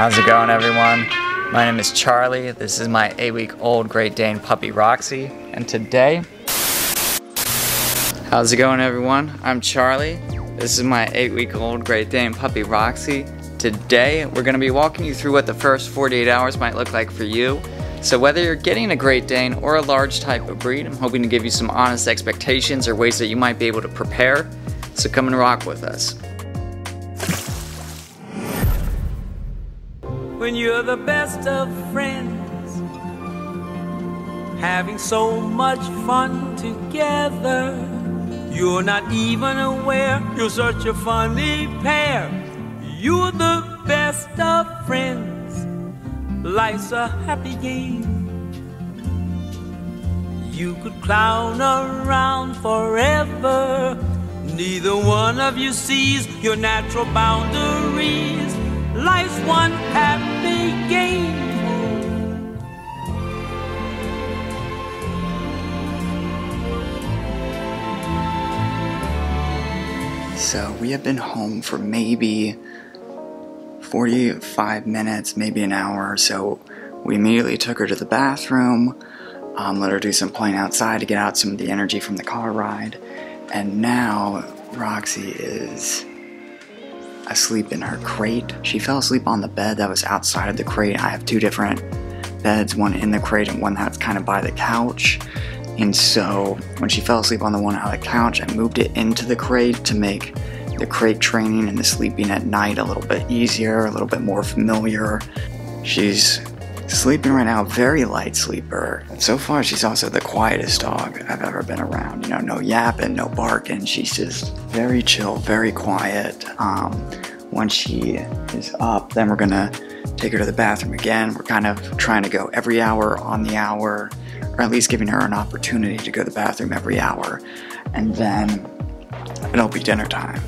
How's it going, everyone? My name is Charlie. This is my 8-week-old Great Dane puppy Roxy, and today, how's it going, everyone? I'm Charlie. This is my 8-week-old Great Dane puppy Roxy. Today, we're going to be walking you through what the first 48 hours might look like for you. So whether you're getting a Great Dane or a large type of breed, I'm hoping to give you some honest expectations or ways that you might be able to prepare. So come and rock with us. When you're the best of friends, having so much fun together, you're not even aware you're such a funny pair. You're the best of friends, life's a happy game. You could clown around forever, neither one of you sees your natural boundaries. Life's one happy game. So we have been home for maybe 45 minutes, maybe an hour. So we immediately took her to the bathroom, let her do some playing outside to get out some of the energy from the car ride. And now Roxy is asleep in her crate. She fell asleep on the bed that was outside of the crate. I have two different beds, one in the crate and one that's kind of by the couch. And so when she fell asleep on the one out of the couch, I moved it into the crate to make the crate training and the sleeping at night a little bit easier, a little bit more familiar. She's sleeping right now, very light sleeper. So far, she's also the quietest dog I've ever been around. You know, no yapping, no barking. She's just very chill, very quiet. Once she is up, then we're gonna take her to the bathroom again. We're kind of trying to go every hour on the hour, or at least giving her an opportunity to go to the bathroom every hour. And then it'll be dinner time.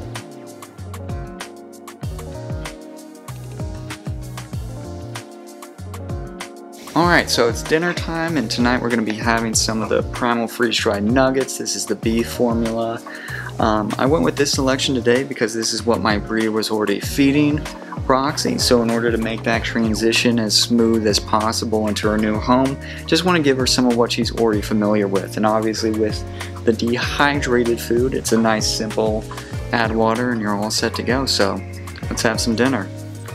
Alright, so it's dinner time, and tonight we're going to be having some of the Primal freeze-dried nuggets. This is the beef formula. I went with this selection today because this is what my breeder was already feeding Roxy. So in order to make that transition as smooth as possible into her new home, just want to give her some of what she's already familiar with. And obviously with the dehydrated food, it's a nice simple add water and you're all set to go. So let's have some dinner.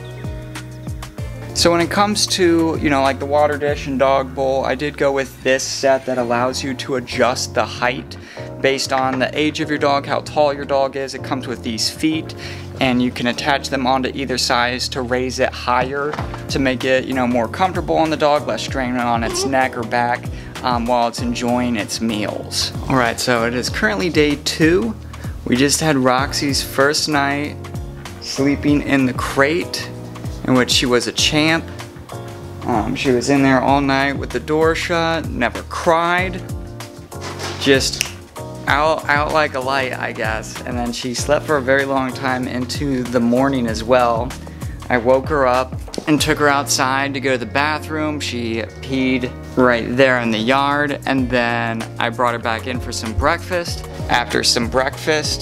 So when it comes to, you know, like the water dish and dog bowl, I did go with this set that allows you to adjust the height based on the age of your dog, how tall your dog is. It comes with these feet, and you can attach them onto either side to raise it higher to make it, you know, more comfortable on the dog, less strain on its neck or back while it's enjoying its meals. All right, so it is currently day 2. We just had Roxy's first night sleeping in the crate, in which she was a champ. She was in there all night with the door shut, never cried, just out like a light, I guess. And then she slept for a very long time into the morning as well. I woke her up and took her outside to go to the bathroom. She peed right there in the yard, and then I brought her back in for some breakfast. After some breakfast,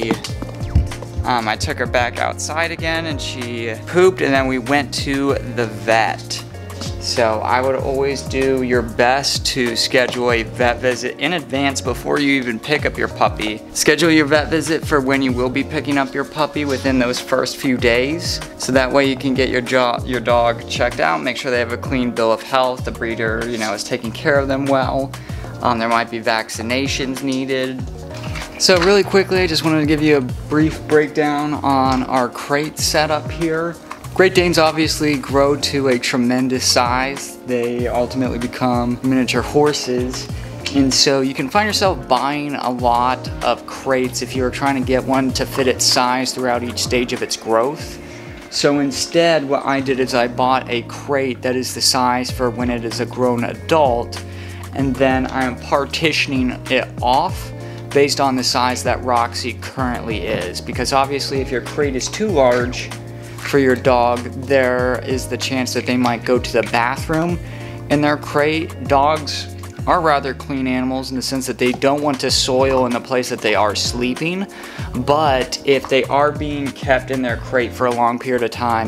I took her back outside again and she pooped, and then we went to the vet. So I would always do your best to schedule a vet visit in advance before you even pick up your puppy. Schedule your vet visit for when you will be picking up your puppy within those first few days. So that way you can get your dog checked out, make sure they have a clean bill of health, the breeder, you know, is taking care of them well. There might be vaccinations needed. So really quickly, I just wanted to give you a brief breakdown on our crate setup here. Great Danes obviously grow to a tremendous size. They ultimately become miniature horses. And so you can find yourself buying a lot of crates if you're trying to get one to fit its size throughout each stage of its growth. So instead, what I did is I bought a crate that is the size for when it is a grown adult, and then I'm partitioning it off based on the size that Roxy currently is. Because obviously if your crate is too large for your dog, there is the chance that they might go to the bathroom in their crate. Dogs are rather clean animals in the sense that they don't want to soil in the place that they are sleeping, but if they are being kept in their crate for a long period of time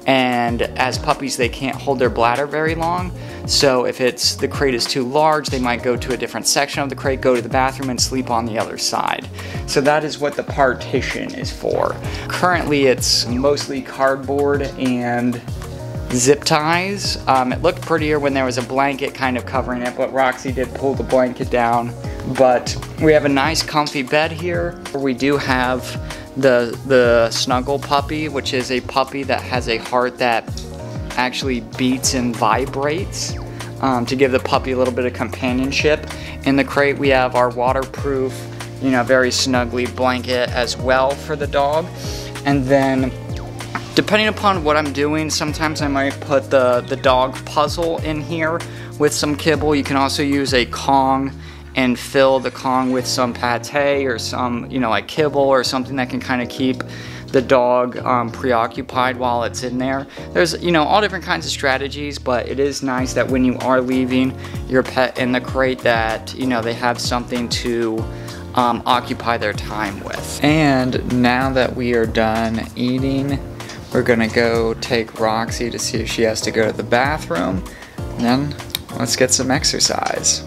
and as puppies they can't hold their bladder very long. So if the crate is too large, they might go to a different section of the crate, go to the bathroom, and sleep on the other side. So that is what the partition is for. Currently it's mostly cardboard and zip ties. It looked prettier when there was a blanket kind of covering it, but Roxy did pull the blanket down. But we have a nice comfy bed here. We do have the Snuggle puppy, which is a puppy that has a heart that actually beats and vibrates to give the puppy a little bit of companionship. In the crate we have our waterproof, you know, very snuggly blanket as well for the dog. And then depending upon what I'm doing, sometimes I might put the dog puzzle in here with some kibble. You can also use a Kong and fill the Kong with some pate or some, you know, like kibble or something that can kind of keep the dog preoccupied while it's in there. There's, you know, all different kinds of strategies, but it is nice that when you are leaving your pet in the crate that, you know, they have something to occupy their time with. And now that we are done eating, we're gonna go take Roxy to see if she has to go to the bathroom, and then let's get some exercise.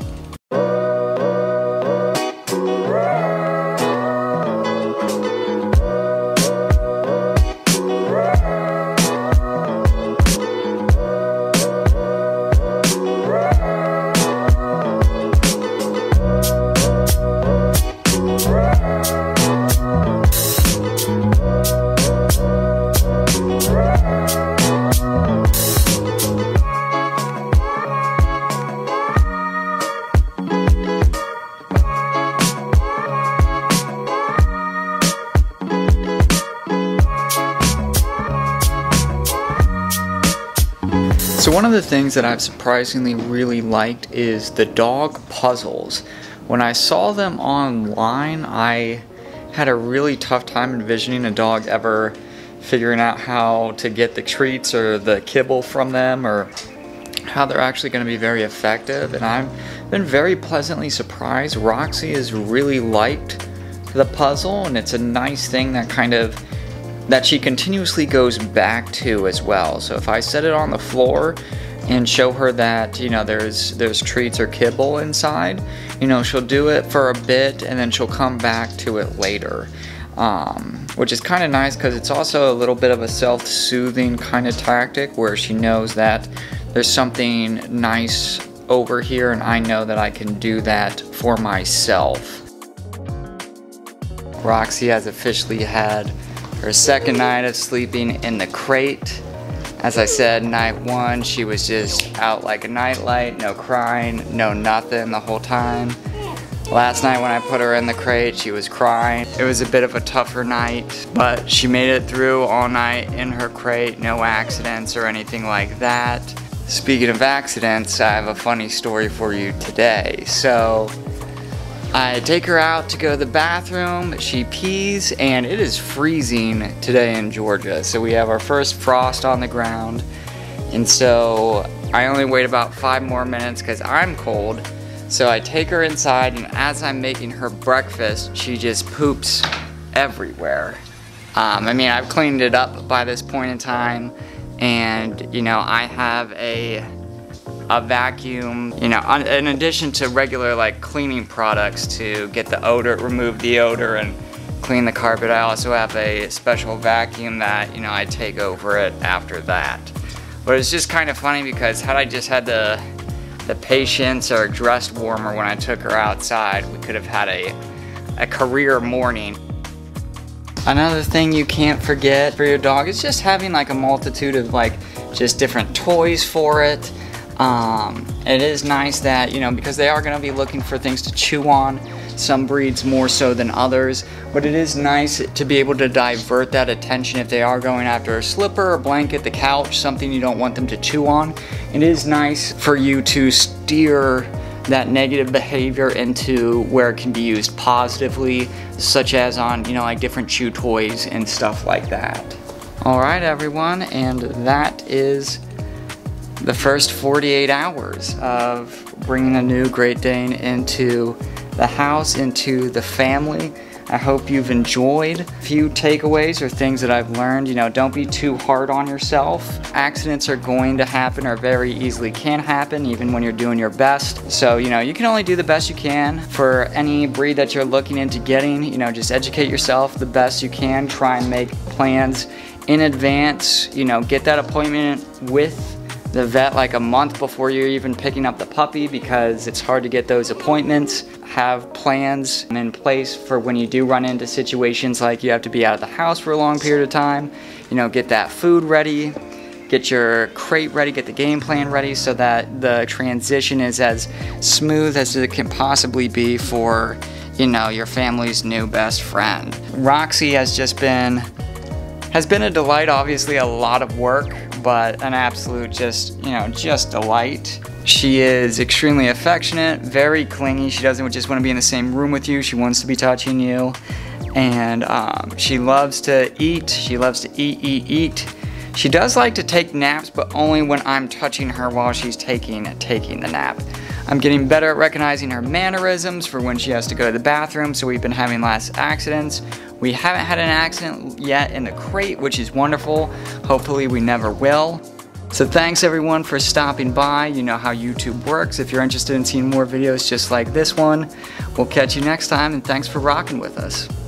So one of the things that I've surprisingly really liked is the dog puzzles. When I saw them online, I had a really tough time envisioning a dog ever figuring out how to get the treats or the kibble from them, or how they're actually going to be very effective. And I've been very pleasantly surprised. Roxy has really liked the puzzle, and it's a nice thing that she continuously goes back to as well. So if I set it on the floor and show her that, you know, there's treats or kibble inside, you know, she'll do it for a bit and then she'll come back to it later, which is kind of nice because it's also a little bit of a self-soothing kind of tactic where she knows that there's something nice over here and I know that I can do that for myself. Roxy has officially had her second night of sleeping in the crate. As I said, night one, she was just out like a nightlight, no crying, no nothing the whole time. Last night when I put her in the crate, she was crying. It was a bit of a tougher night, but she made it through all night in her crate, no accidents or anything like that. Speaking of accidents, I have a funny story for you today. So, I take her out to go to the bathroom, she pees, and it is freezing today in Georgia. So we have our first frost on the ground, and so I only wait about 5 more minutes because I'm cold. So I take her inside, and as I'm making her breakfast, she just poops everywhere. I mean, I've cleaned it up by this point in time, and you know, I have a vacuum, you know, in addition to regular like cleaning products to get the odor, remove the odor and clean the carpet. I also have a special vacuum that, you know, I take over it after that. But it's just kind of funny because had I just had the patience or dressed warmer when I took her outside, we could have had a career morning. Another thing you can't forget for your dog is just having like a multitude of like just different toys for it. It is nice that, you know, because they are going to be looking for things to chew on, some breeds more so than others, but it is nice to be able to divert that attention if they are going after a slipper, a blanket, the couch, something you don't want them to chew on. It is nice for you to steer that negative behavior into where it can be used positively, such as on, you know, like different chew toys and stuff like that. Alright everyone, and that is the first 48 hours of bringing a new Great Dane into the house, into the family. I hope you've enjoyed. A few takeaways or things that I've learned, you know, don't be too hard on yourself. Accidents are going to happen, or very easily can happen, even when you're doing your best. So, you know, you can only do the best you can. For any breed that you're looking into getting, you know, just educate yourself the best you can. Try and make plans in advance. You know, get that appointment with the vet like a month before you're even picking up the puppy, because it's hard to get those appointments. Have plans in place for when you do run into situations like you have to be out of the house for a long period of time. You know, get that food ready, get your crate ready, get the game plan ready, so that the transition is as smooth as it can possibly be for, you know, your family's new best friend. Roxy has been a delight. Obviously a lot of work, but an absolute just delight. She is extremely affectionate, very clingy. She doesn't just want to be in the same room with you. She wants to be touching you. And she loves to eat. She loves to eat. She does like to take naps, but only when I'm touching her while she's taking the nap. I'm getting better at recognizing her mannerisms for when she has to go to the bathroom, so we've been having less accidents. We haven't had an accident yet in the crate, which is wonderful. Hopefully we never will. So thanks everyone for stopping by. You know how YouTube works. If you're interested in seeing more videos just like this one, we'll catch you next time, and thanks for rocking with us.